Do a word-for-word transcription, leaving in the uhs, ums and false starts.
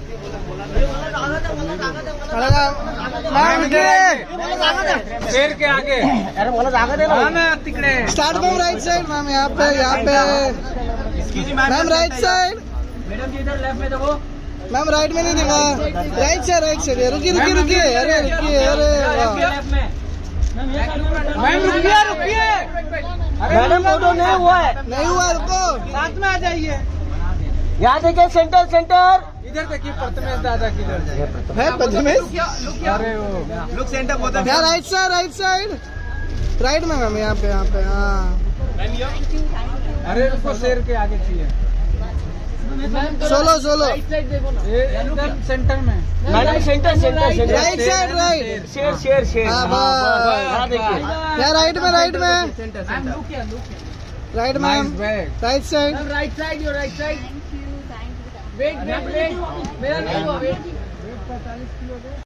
शेर के आगे अरे बोला जागा दे ना तिकडे start ma'am right side ma'am यहाँ पे यहाँ पे मैम राइट साइड मैडम जी इधर लेफ्ट में देखो मैम राइट में नहीं दिखा राइट साइड राइट साइड रुकिए रुकिए रुकिए अरे रुकिए अरे मैम रुकिए रुकिए मैडम फोटो नहीं हुआ है नहीं हुआ रुको साथ में आ जाइए यहाँ देखिए सेंटर सेंटर इधर देखिए प्रथमेश दादा किधर है प्रथमेश अरे वो लुक सेंटर बहुत यहाँ right side right side right में मैम यहाँ पे यहाँ पे हाँ अरे उसको शेर के आगे चाहिए सोलो सोलो इधर सेंटर में madam centre centre centre right side right शेर शेर शेर हाँ हाँ, बस यहाँ देखिए यहाँ राइट में राइट में राइट में right side right side your right side wait wait wait मेरा नहीं हुआ वेट पैंतालीस किलो